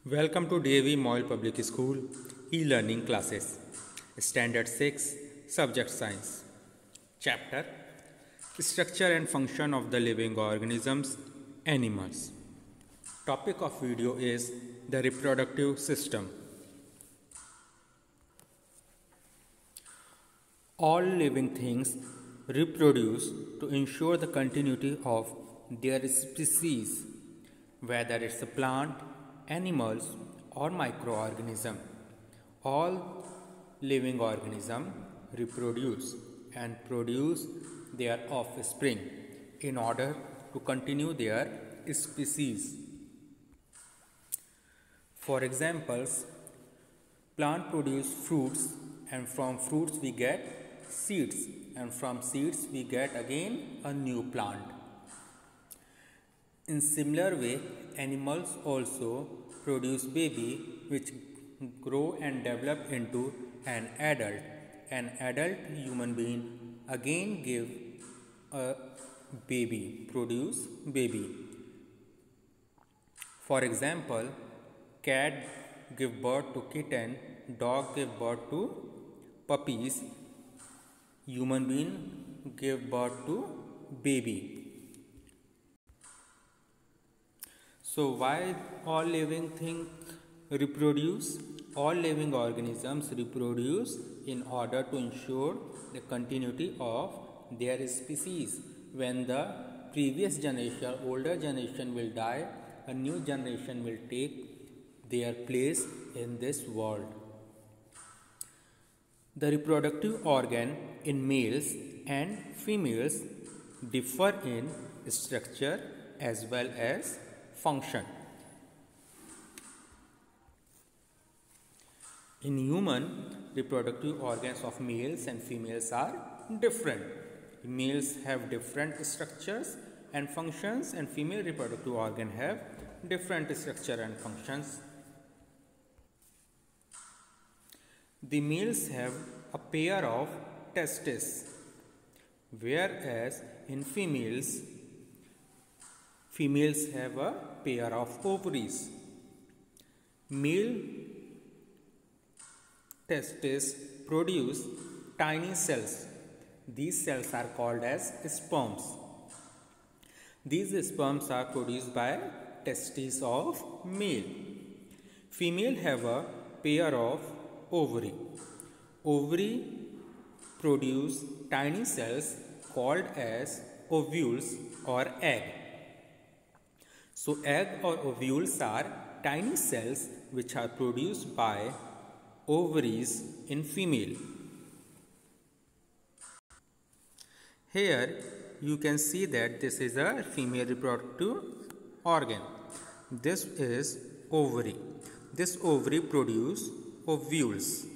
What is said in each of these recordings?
Welcome to DAV Moyle Public School e-learning classes. Standard 6, Subject Science. Chapter Structure and Function of the Living Organisms, Animals. Topic of video is the reproductive system. All living things reproduce to ensure the continuity of their species, whether it's a plant, animals or microorganism. All living organisms reproduce and produce their offspring in order to continue their species. For examples, plant produce fruits, and from fruits we get seeds, and from seeds we get again a new plant. In similar way, animals also produce baby which grow and develop into an adult. An adult human being again give a baby, produce baby. For example, cat give birth to kitten, dog give birth to puppies, human being give birth to baby. So why all living things reproduce? All living organisms reproduce in order to ensure the continuity of their species. When the previous generation, older generation will die, a new generation will take their place in this world. The reproductive organ in males and females differ in structure as well as function. In human, reproductive organs of males and females are different. Males have different structures and functions, and female reproductive organ have different structure and functions. The males have a pair of testes, whereas in females have a pair of ovaries. Male testes produce tiny cells. These cells are called as sperms. These sperms are produced by testes of male. Female have a pair of ovary. Ovary produce tiny cells called as ovules or egg. So egg or ovules are tiny cells which are produced by ovaries in female. Here you can see that this is a female reproductive organ. This is ovary. This ovary produce ovules.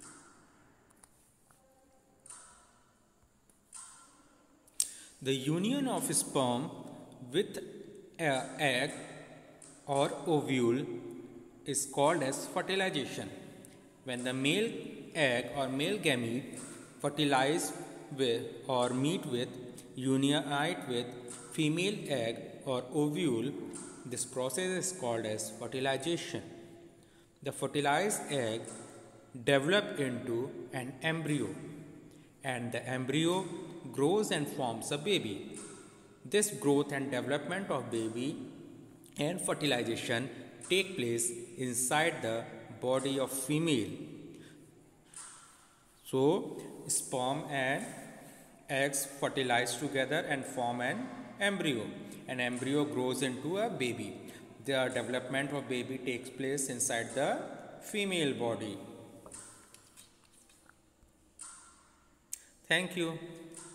The union of sperm with egg or ovule is called as fertilization. When the male egg or male gamete fertilize with or meet with, unite with female egg or ovule, this process is called as fertilization. The fertilized egg develops into an embryo, and the embryo grows and forms a baby. This growth and development of baby and fertilization take place inside the body of female. So sperm and eggs fertilize together and form an embryo. An embryo grows into a baby. The development of baby takes place inside the female body. Thank you.